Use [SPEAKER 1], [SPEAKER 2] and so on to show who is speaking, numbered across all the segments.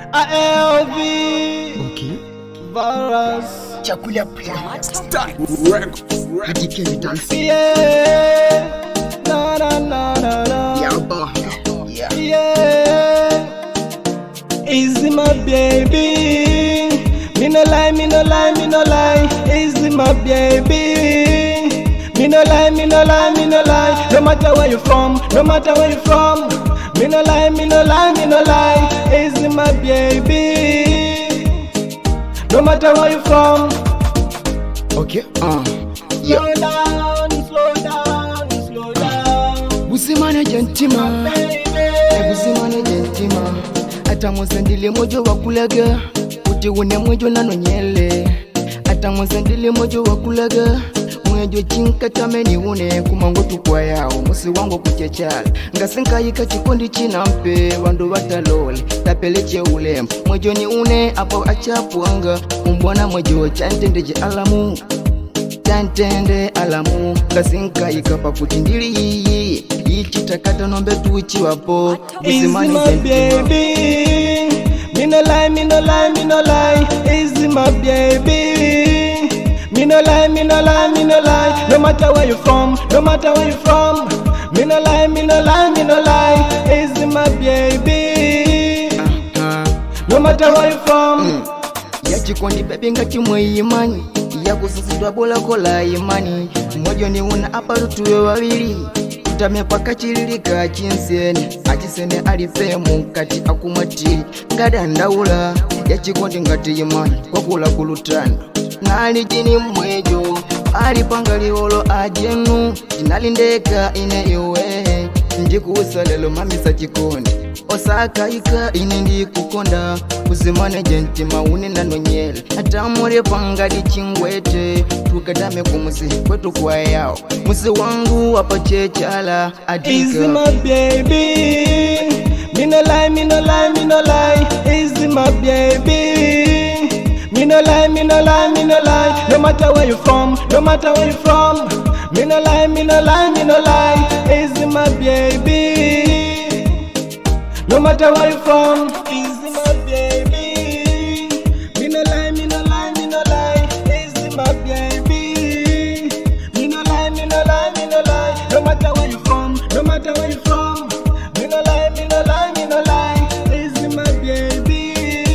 [SPEAKER 1] ALV.
[SPEAKER 2] Okay.
[SPEAKER 1] Virus.
[SPEAKER 2] Chakulapwa.
[SPEAKER 3] Start.
[SPEAKER 2] Radical dance.
[SPEAKER 1] Yeah. Na na na na na.
[SPEAKER 2] Yeah.
[SPEAKER 1] Yeah. Easy my baby. Me no lie, me no lie, me no lie. Easy my baby. Me no lie, me no lie, me no lie. No matter where you from, no matter where you from. Me no lie, me no lie, me no lie. Easy my baby. No matter where you from.
[SPEAKER 2] Okay.
[SPEAKER 1] Slow down, slow down, slow down.
[SPEAKER 2] Busimane gentima. Busimane gentima. Ata muzendile mojo wakulaga. Uti une mojo nanonyele. Ata muzendile mojo wakulaga. Mwejo chinka tameni une kumango tukwa yao musi wangu kuchechala ngasinka yika chikondi chinampe wandu watalole tapeleche ule mwejo ni une apo achapuanga umbwana mwejo chantendeje alamu tantende alamu ngasinka yika pakutindili yiyi ichitakata nombe tuchi wapo
[SPEAKER 1] Busimani baby. Me no lie, me no lie, me no lie. Easy my baby. Me no lie, me no lie, me no lie. No matter where you from, no matter where you from. Me no lie, me no lie, me no lie. Easy my baby. No matter where you from.
[SPEAKER 2] Yachikondi baby ngati mwe imani yakususidwa bola kola imani mmoja ni una apa tuwe wawili utame paka chililika chinsene achisene alifemu kati akumati ngada ndaula yachikondi ngati imani kwakula kulutana ngali jini mwejo alipangali olo ajenu inalindeka ine iwe ndikuusa lelo mamisa chikondi osaka ika ine ndi kukonda Busimane gentima unenda nonyele hata more pangadi chingwete tukadame kumusi kwetu kwa yao musi wangu wapa chechala adika.
[SPEAKER 1] Easy my baby. Me no lie, me no lie, me no lie. Easy my baby. Me no lie, me no lie, me no lie. No matter where you from, no matter where you from. Me no lie, me no lie, me no lie. Easy my baby. No matter where you from. Easy my baby. Me no lie, me no lie, me no lie. Easy my baby. Me no lie, me no lie, me no lie. No matter where you from, no matter where you from. Me no lie, me no lie, me no lie. Easy my baby.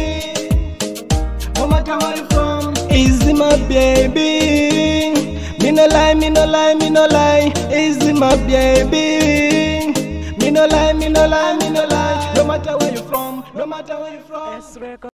[SPEAKER 1] No matter where you from. Easy my baby. Me no lie, me no lie, me no lie. Easy my baby. Me no lie, me no lie, me no lie. No matter where you from, no matter where you from.